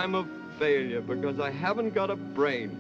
I'm a failure because I haven't got a brain.